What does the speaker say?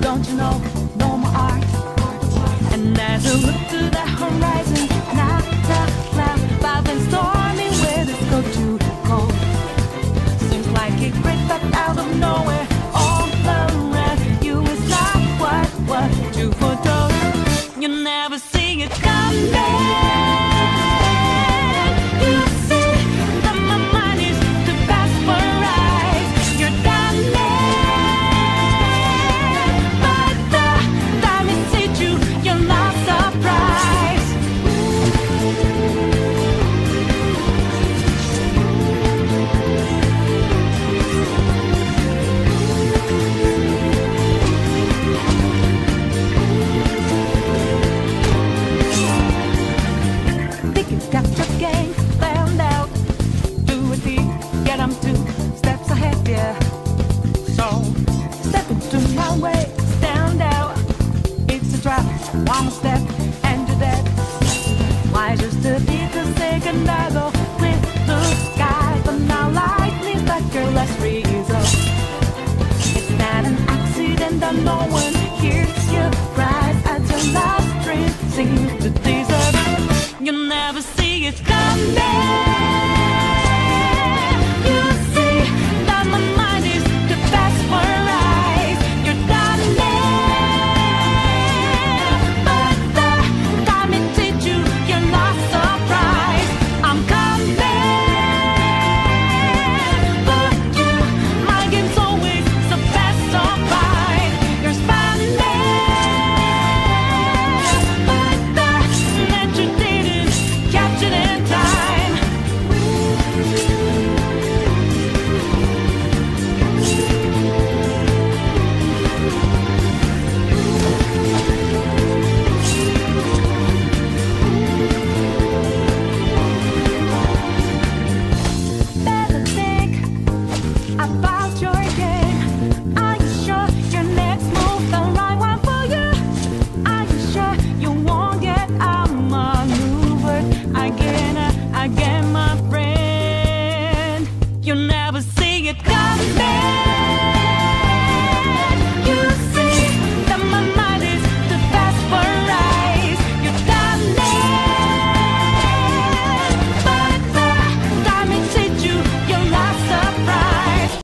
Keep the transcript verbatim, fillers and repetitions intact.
don't you know, no more art. And as I look to the horizon, not a cloud, clouds and stormy weather's go to cold. Seems like it crept up out of nowhere, all around you is not what, what you foretold. You never see it coming. Got your game found out. Do it deep, get them two steps ahead, yeah. So step into my way, stand out. It's a trap, one step.